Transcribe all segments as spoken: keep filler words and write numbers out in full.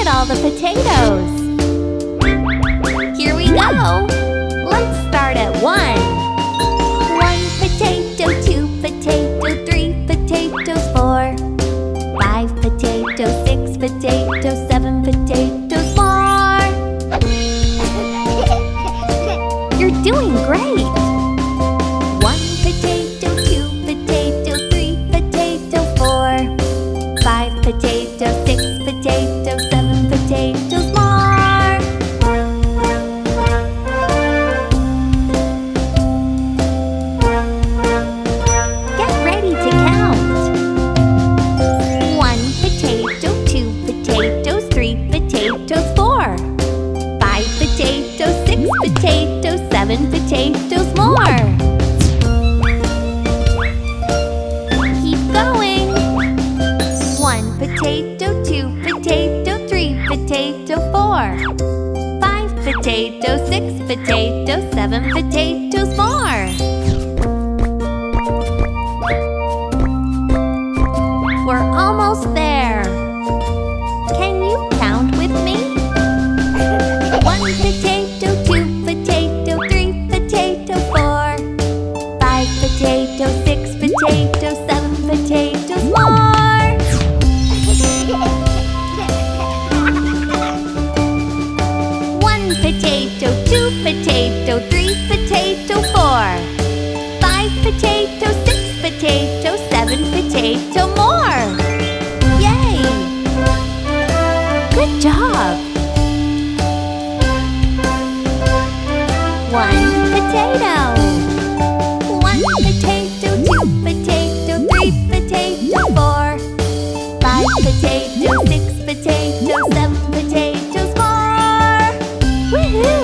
all the potatoes. Here we go. Let's start at one. One potato, two potato, three potatoes, four. Five potatoes, six potatoes, seven potatoes, more. You're doing great. One potato, two potato, three potato, four. Five potatoes, six potatoes, seven potatoes, more. Get ready to count. One potato, two potatoes, three potatoes, four. Five potatoes, six potatoes, seven potatoes, more. Keep going. One potato, two potato, three potato, four. Five potatoes, six potatoes, seven potatoes, more. We're almost there. Can you count with me? One potato, two potato, three potato, four. Five potatoes, six potatoes, seven potatoes, more. One potato, two potato, three potato, four. Five potato, six potato, seven potato, more. Yay! Good job! One potato. One potato, two potato, three potato, four. Five potato, six potato, seven potatoes, more. Woohoo!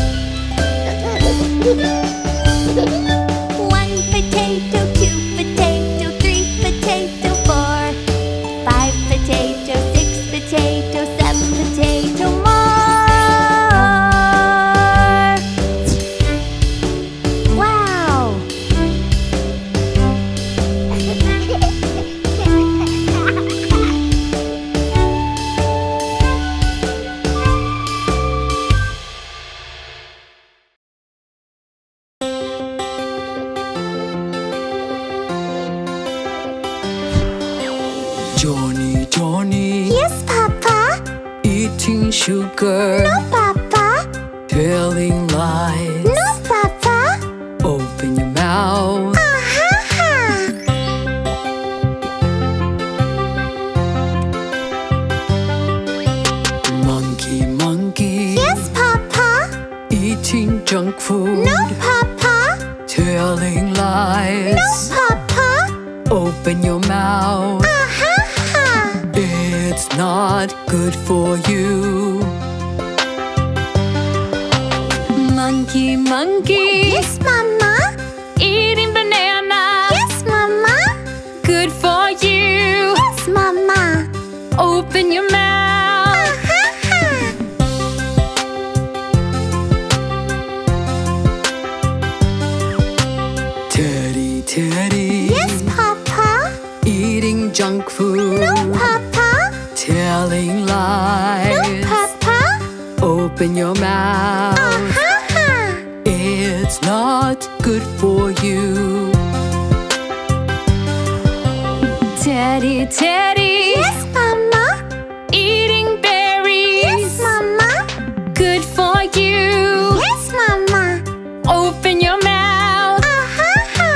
One potato, two potato, three potato, four. Five potato, six potato, seven potato, more. Wow! Johnny, Johnny, Yes, Papa. eating sugar, No, Papa. telling lies. No, Papa. Open your mouth. Ah-ha-ha. Monkey, monkey, Yes, Papa. eating junk food, No, Papa. telling lies. No, Papa. Open your mouth. Ah-ha-ha. It's not good for you. Monkey, monkey, Yes, Mama. eating banana. Yes, Mama. Good for you. Yes, Mama. Open your mouth. Ah-ha-ha. Teddy, Teddy, Yes, Papa. eating junk food. No, Papa. Telling No, lies. Papa. Open your mouth. Ah-ha-ha. It's not good for you. Teddy, Teddy, Yes, Mama. eating berries. Yes, Mama. Good for you. Yes, Mama. Open your mouth. Ah-ha-ha.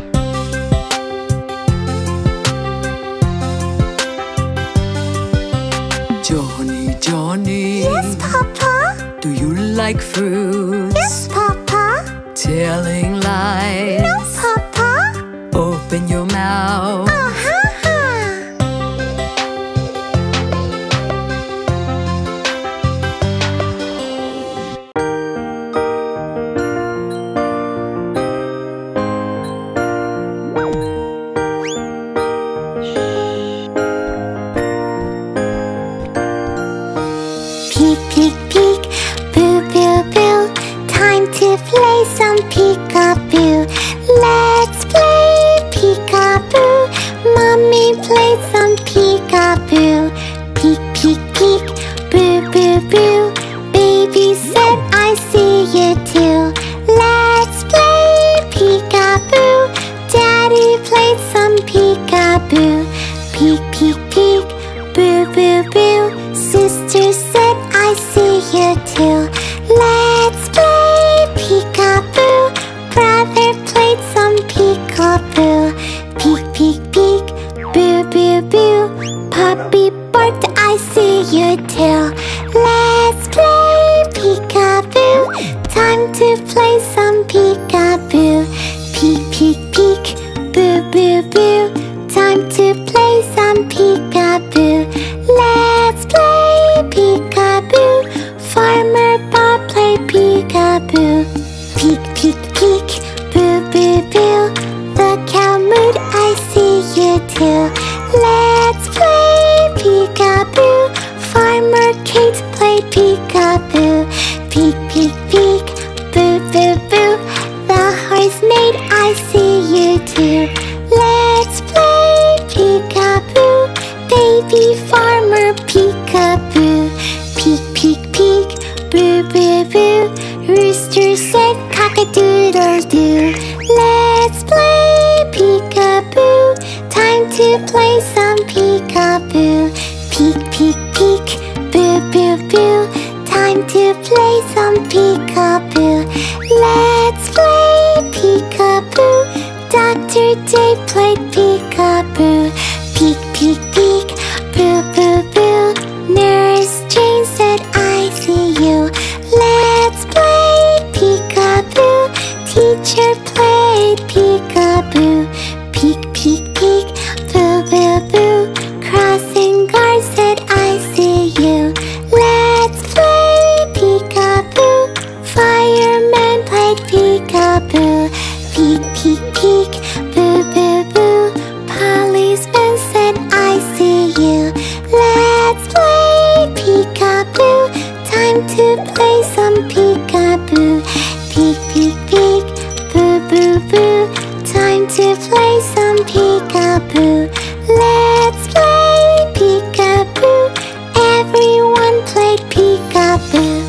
Johnny, Johnny, Yes, Papa. do you like fruits? Yes, Papa. Telling lies. No, Papa. Open your mouth. Ah-ha-ha. Peek, peek, peek, boo, boo, boo. Time to play some peekaboo. Let's play peekaboo. Mommy played some peekaboo. Peek, peek, peek, boo, boo, boo. Sister said I see you too. Let's play peekaboo. Brother played some peekaboo. Peek, peek, peek, boo, boo, boo. Puppy barked, I see you too. Let's play peekaboo. Time to play some peekaboo. Peek, peek, peek, boo, boo, boo. Time to play some peekaboo. Let's play peekaboo. Farmer Bob played peekaboo. Peek, peek, peek, boo, boo, boo. Look how mood, I see you too. Let's play peekaboo. Farmer Kate played peekaboo. Peek, peek, peek, boo, boo, boo. The horse maid, I see you too. Let's play peekaboo. Baby farmer peekaboo. Peek, peek, peek, boo, boo, boo. Rooster said cock-a-doodle-doo. Let's play peekaboo. Time to play some peekaboo. Peek, peek, peek, boo, boo, boo. Time to play some peekaboo. Let's play peekaboo. Doctor Dave played peekaboo. Peek, peek, peek, boo, boo, boo. Nurse Jane said I see you. Let's play peekaboo. Teacher played peekaboo. Peek, peek, peek, boo, boo, boo. Crossing guard said I see you. Let's play peekaboo. Fireman played peekaboo. Peek, peek, peek, boo, boo, boo. Policeman said I see you. Let's play peekaboo. Time to play some peekaboo. Peek, peek, peek, boo, boo, boo. Time to play some peekaboo. Let's play peekaboo. Everyone played peekaboo.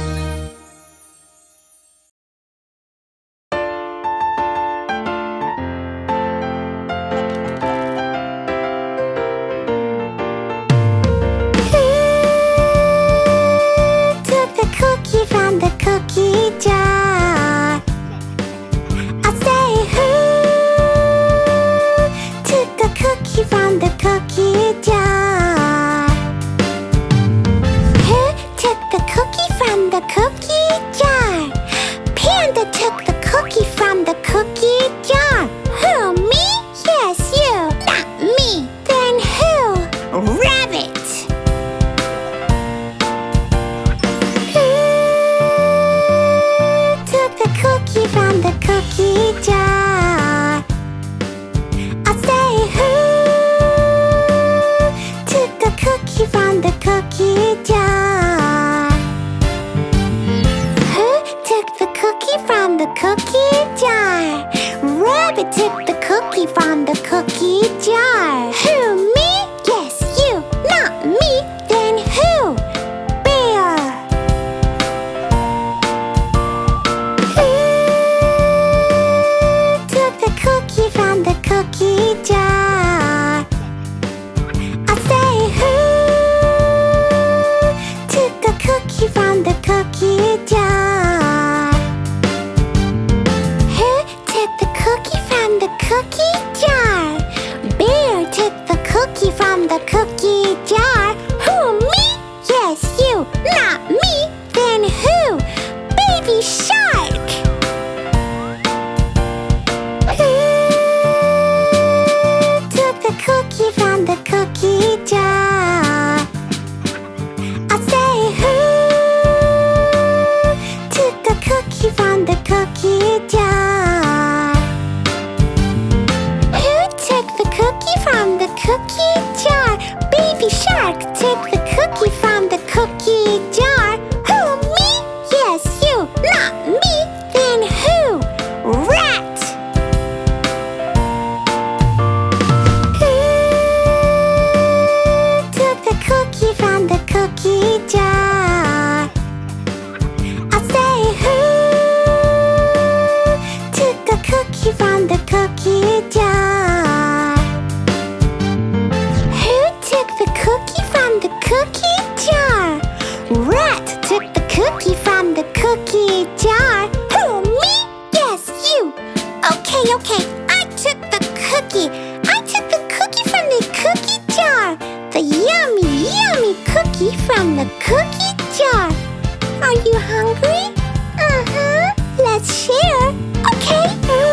cookie from the cookie jar. Are you hungry? Uh-huh. Let's share. Okay.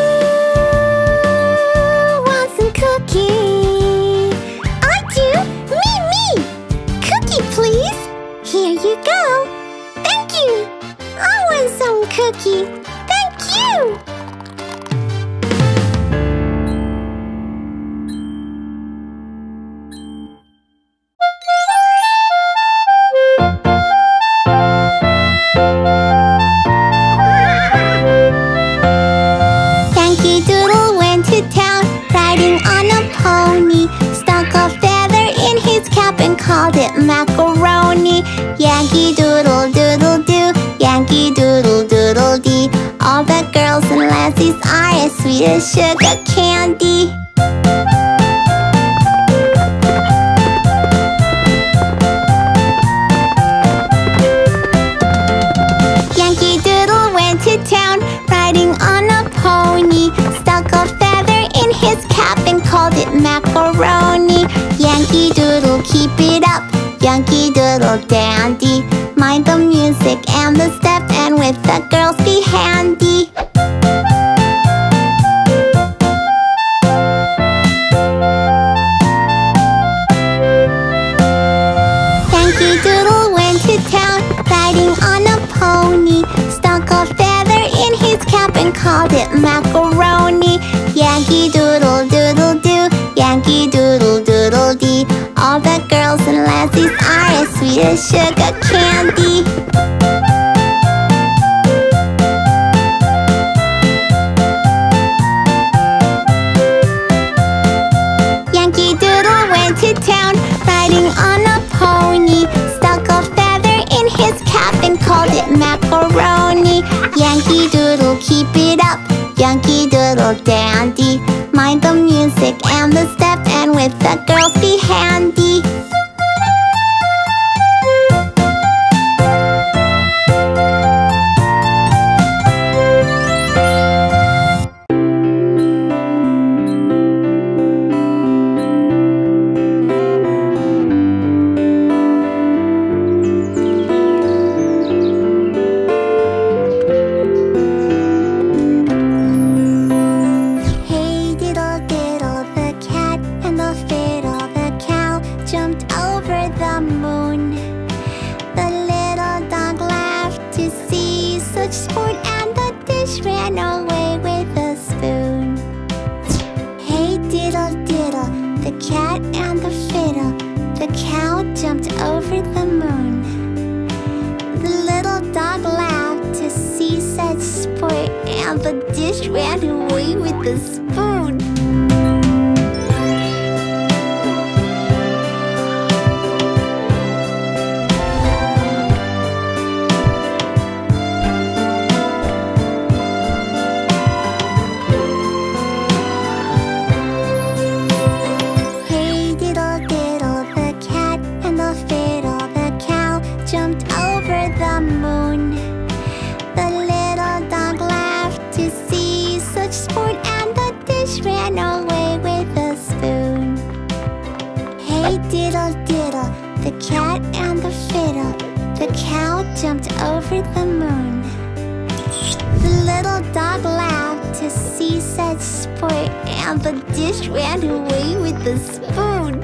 Ooh, want some cookie? I do. Me, me. Cookie, please. Here you go. Thank you. I want some cookie. Thank you. Yankee Doodle went to town, riding on a pony. Stuck a feather in his cap and called it macaroni. Yankee Doodle doodle do, Yankee Doodle doodle dee. All the girls and lassies are as sweet as sugar candy. Yankee Doodle went to town, riding on a pony. Stuck a feather in his cap and called it macaroni. Yankee Doodle, keep it up, Yankee Doodle dandy. Mind the music and the step, and with the girls be handy. Yankee Doodle went to town, riding on a pony. Stuck a feather in his cap and called it macaroni. Yankee Doodle doodle do, Yankee Doodle doodle dee. All the girls and lassies are as sweet as sugar candy. Yankee Doodle went to town, riding on a pony. Stuck a feather in his cap and called it macaroni. Yankee Doodle, keep it up, Yankee Doodle dandy. Mind the music and the step, and with the girls be handy. Hey diddle diddle, the cat and the fiddle, the cow jumped over the moon. The little dog laughed to see such sport, and the dish ran away with a spoon. Hey diddle diddle, the cat and the fiddle, the cow jumped over the moon. The little dog laughed to see such sport, and the dish ran away with the spoon. Hey diddle diddle, the cat and the fiddle, the cow jumped over the moon. The little dog laughed to see such sport, and the dish ran away with a spoon. Hey diddle diddle, the cat and the fiddle, the cow jumped over the moon. The little dog laughed to see such sport, and the dish ran away with the spoon.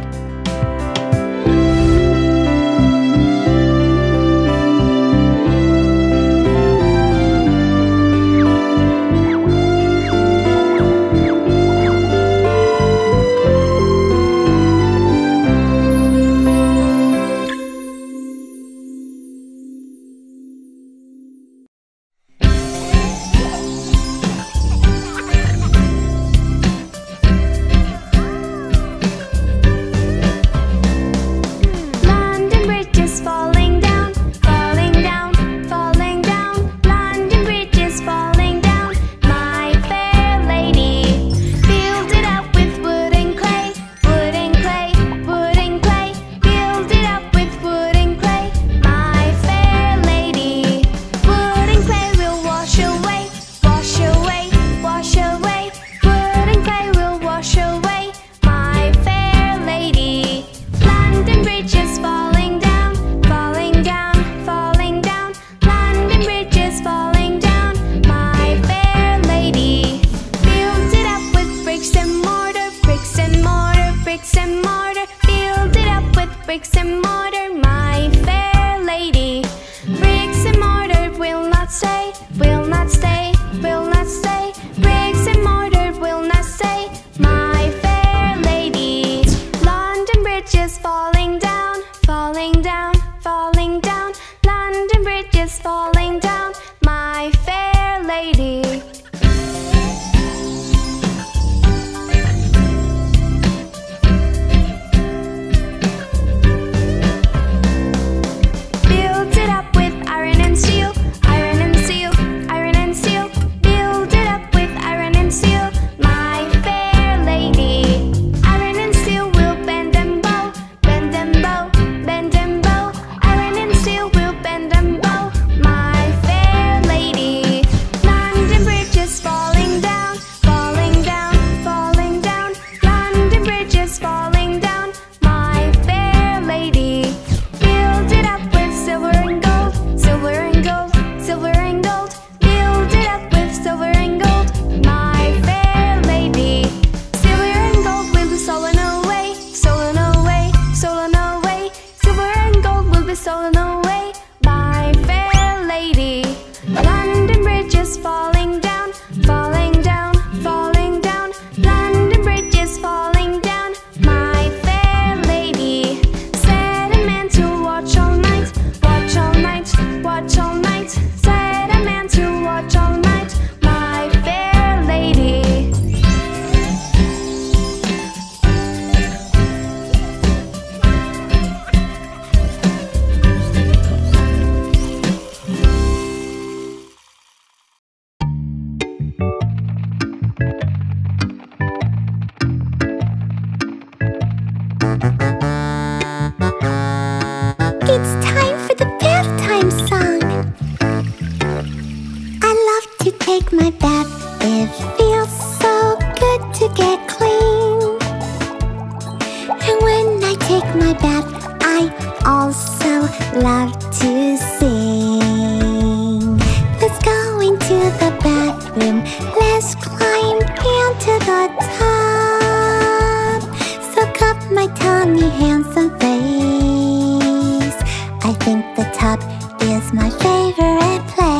love to sing. Let's go into the bathroom. Let's climb into the tub. Soak up my tummy, handsome face. I think the tub is my favorite place.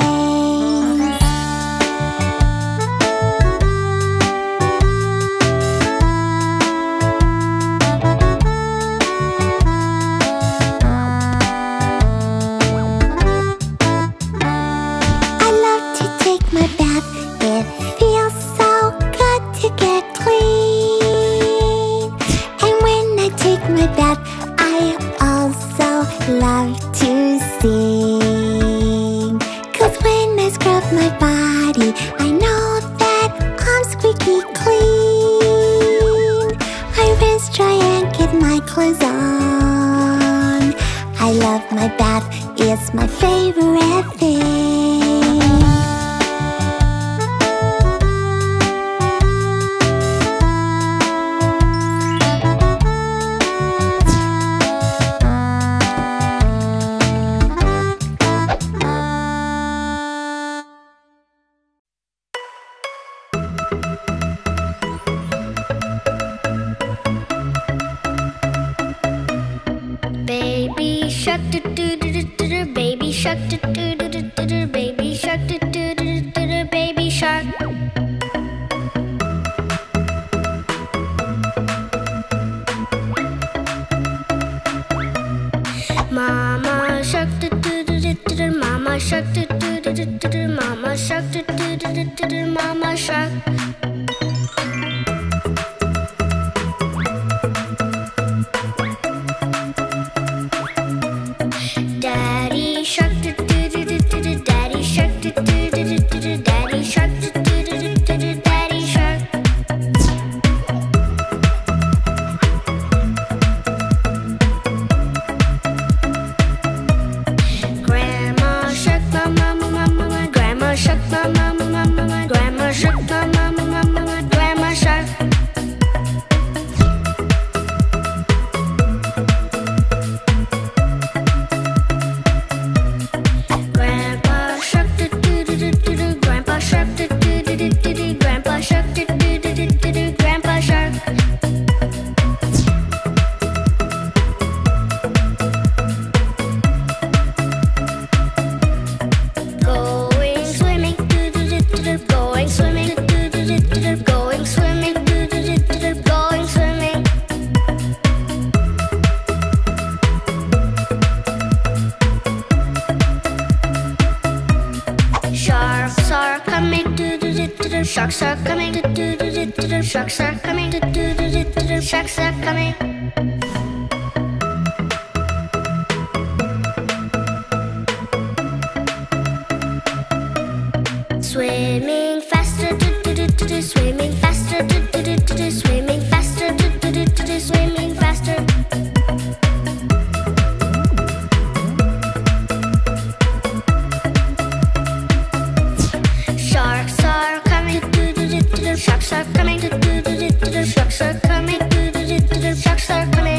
I love to take my bath. It feels so good to get clean. And when I take my bath, I also love to sing. 'Cause when I scrub my body, I know that I'm squeaky clean. I rinse, dry, and get my clothes on. I love my bath, it's my favorite thing. Baby shark do do do do do do, baby shark do do do do do do, baby shark do do do do do do, baby shark. Mama shark do do do do do do, mama shark do do do do do do, mama shark do do do do do do, mama shark. Daddy shark do do do do do do, daddy shark do do do do do do, daddy shark do do do do do do, daddy shark. Grandma shark, mama mama mama, grandma shark, mama mama mama, grandma shark, mama mama mama, grandma shark. Grandpa shark do do do do do do, grandpa shark do do do do do do, grandpa shark do do do do do do, grandpa shark. Going swimming, do do do do do, going swimming, do do do do do, going swimming, do do do do do, going swimming. Sharks are coming, do do do do do, sharks are coming, do do do do do, sharks are coming, do do do do do, sharks are coming. Swimming faster, do do do do do, swimming faster, do do do do do, swimming faster, do do do do do, swimming faster. Sharks are coming, do do do do do, sharks are coming, do do do do do, sharks are coming, do do do do do, sharks are coming.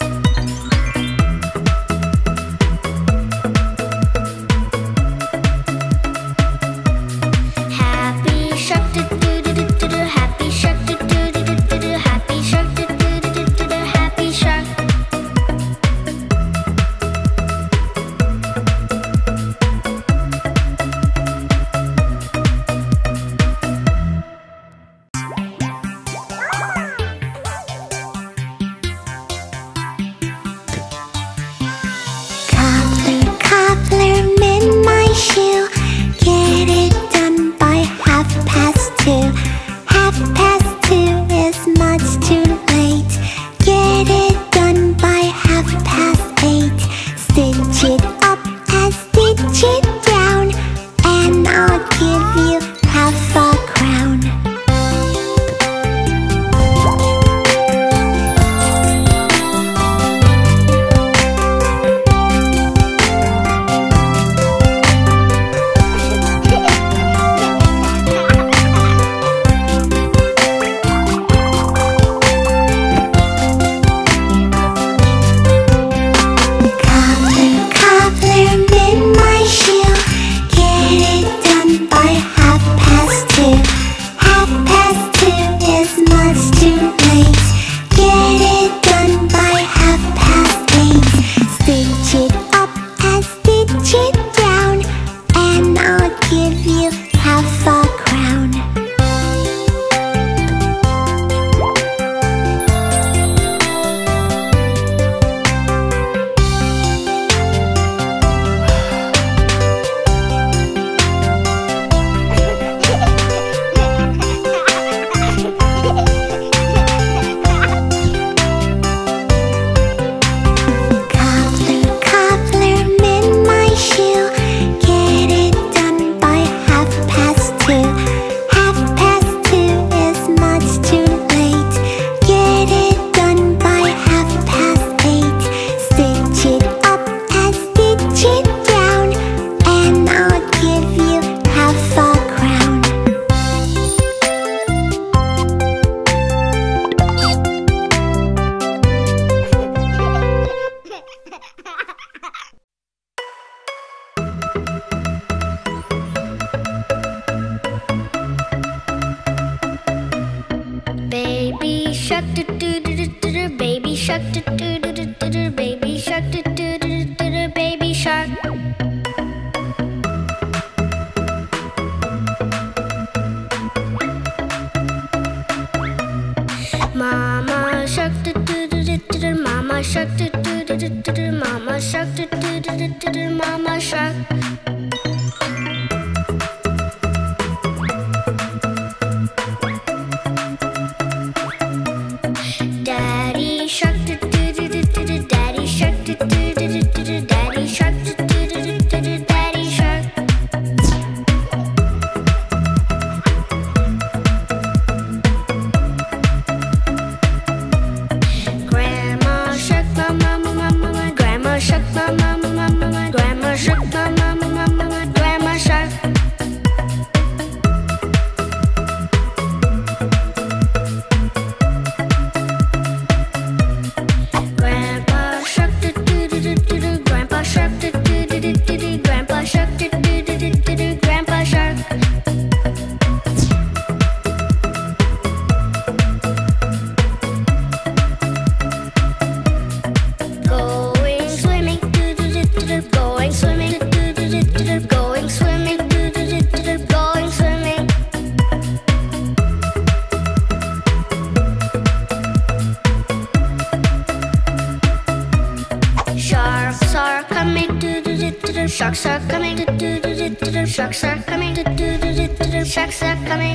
Happy shark, do do do do do do, happy shark, do do do do do do, happy shark, do do do do do do, happy shark. Cobbler, cobbler, mend my shoe. Get it done by half past two. Half past two is much too late. Get it done by half past eight. Stitch it up and stitch it down, and I'll give you half a crown. Cobbler, cobbler, shark do do do do do do, baby shark do do do do do do, baby shark do do do do do do, baby shark. Mama shark do do do do do do, mama shark do do do do do do, mama shark do do do do do do, mama shark. Daddy shark do do do do do do, daddy shark do do do do do do, daddy shark do do do do do do, daddy shark. Grandma shark, mama mama mama, grandma shark, mama mama mama, grandma shark, mama mama mama, grandma shark. Grandpa shark do do do do do do, grandpa shark do do do do do do, grandpa shark do do do do do do, grandpa shark. Going swimming, do do do do do, going swimming, do do do do do, going swimming, do do do do do, going swimming. Sharks are coming, do do do do do, sharks are coming, do do do do do do, sharks are coming, do do do do do do, sharks are coming.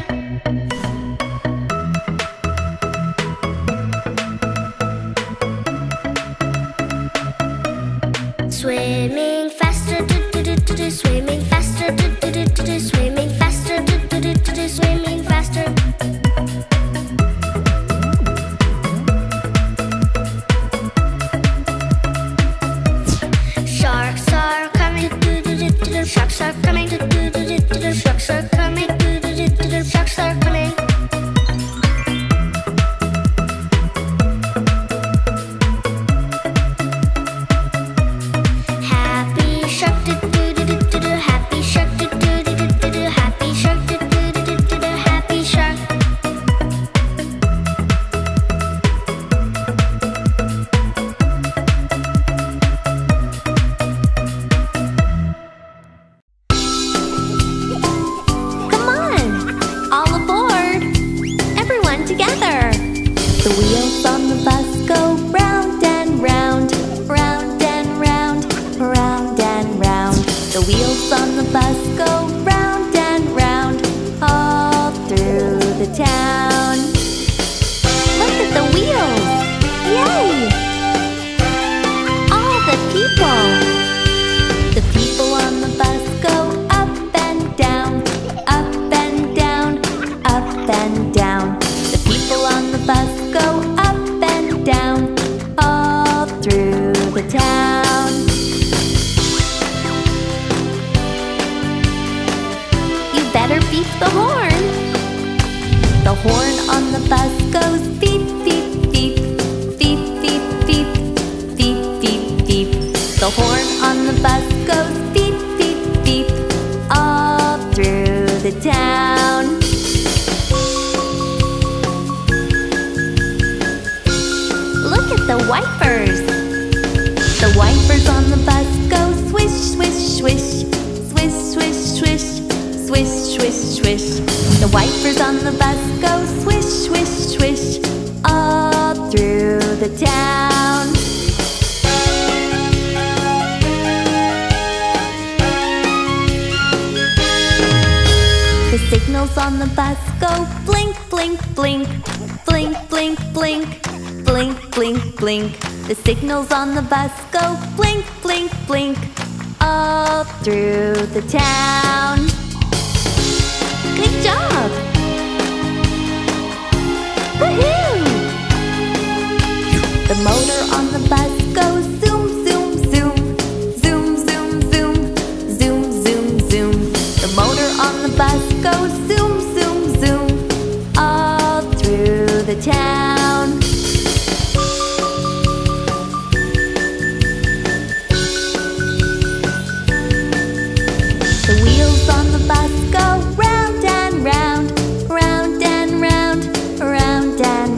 Swimming faster, do do do do do, swimming faster, do do do do do, swimming faster, do do do do do, swimming faster. Sharks are coming, do do do do do, sharks are coming, do do do do do, sharks are coming, do do do do do, sharks are coming. Happy shark do do do do do do, happy shark do do do do do do, happy shark do do do do do do, happy shark. Come on! All aboard! Everyone together! The wheels on the bus go round and round, round and round, round and round. The wheels on the bus go round and round, all through the town. Look at the wheels! Yay! All the people! The people on the bus go up and down, up and down, up and down. The people on the bus go up and down, all through the town. You better beep the horn. The horn on the bus goes beep, beep, beep, beep, beep, beep, beep, beep, beep. The horn on the bus goes beep, beep, beep, all through the town. Look at the wipers. The wipers on the bus go swish, swish, swish, swish, swish, swish, swish, swish, swish. The wipers on the bus go swish, swish, swish, all through the town. The signals on the bus go blink, blink, blink, blink, blink, blink, blink, blink, blink. The signals on the bus go blink, blink, blink, all through the town. Good job! Woohoo! The motor on the bus goes zoom, zoom, zoom, zoom, zoom, zoom, zoom, zoom, zoom. The motor on the bus goes zoom, zoom, zoom, all through the town. The wheels on the bus go round and round, round and round, round and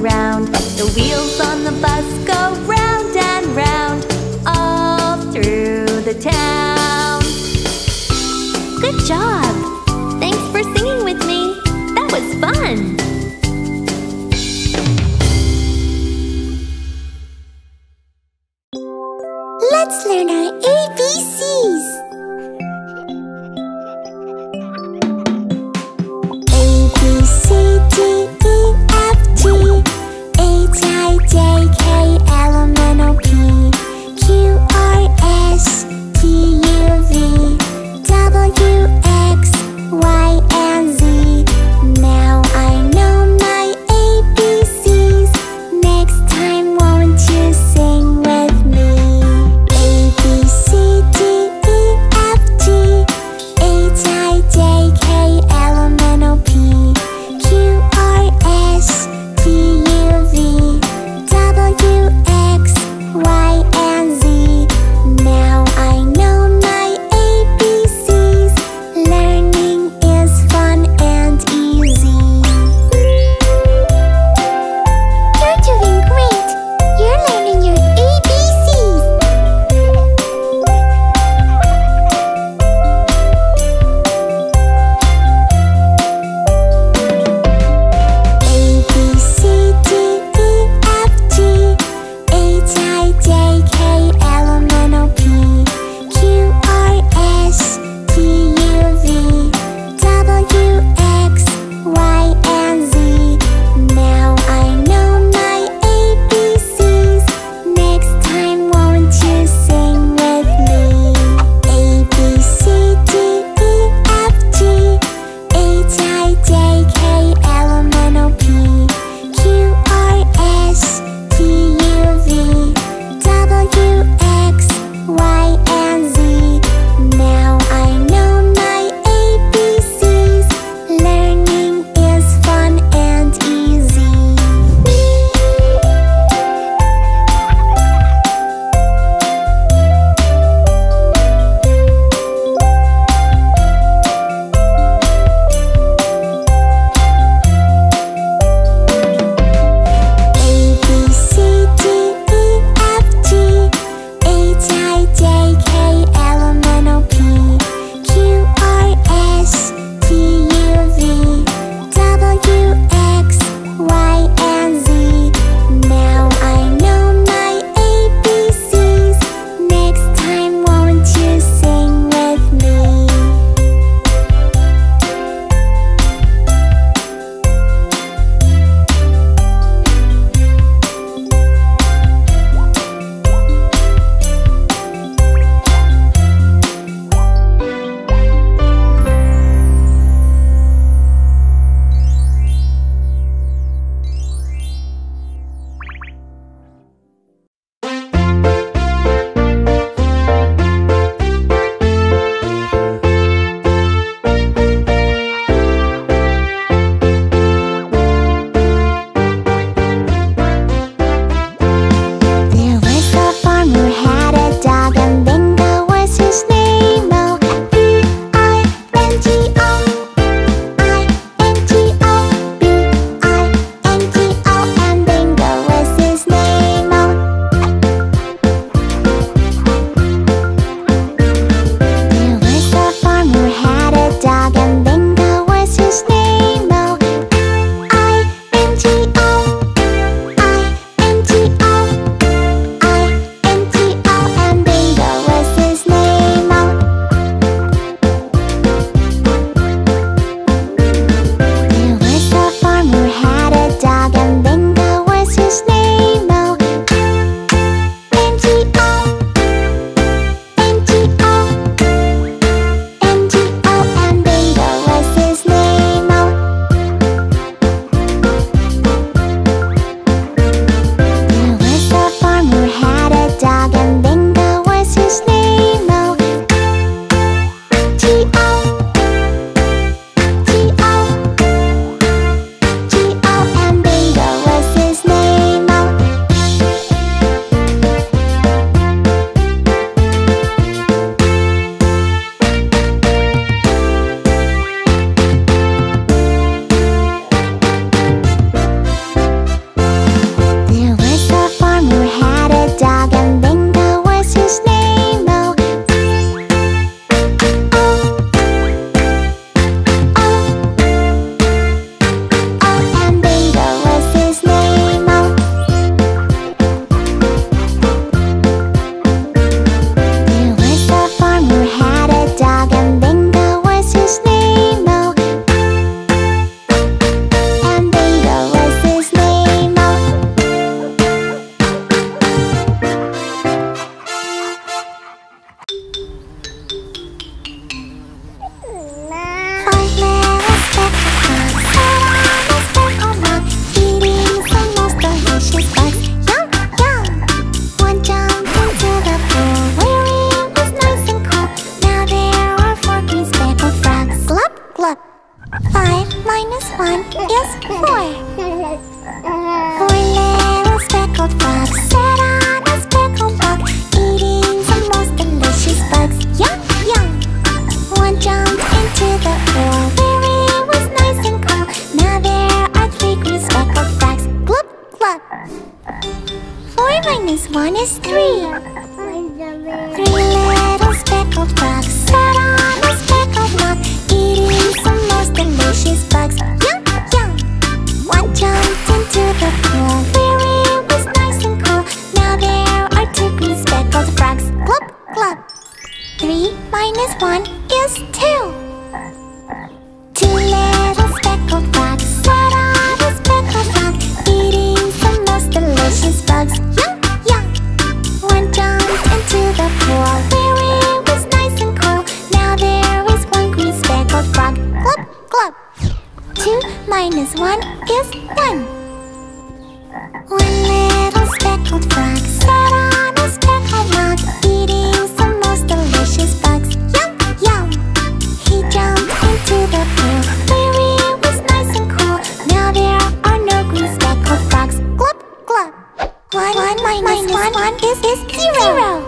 minus three. Three little speckled frogs sat on a speckled log, eating some most delicious bugs. Yum, yum! One jumped into the pool where it was nice and cool. Now there are two green speckled frogs. Glub, glub! Three minus one is two. Two little speckled frogs sat on a speckled log, eating some most delicious bugs. Yum, yum! One jumped into the pool where it was nice and cool. Now there is one green speckled frog. Glub, glub! Two minus one is one. One little speckled frog sat on a speckled log, eating some most delicious bugs. Yum, yum! He jumped into the pool where it was nice and cool. Now there are no green speckled frogs. Glub, glub! One, one minus one, one is, is zero.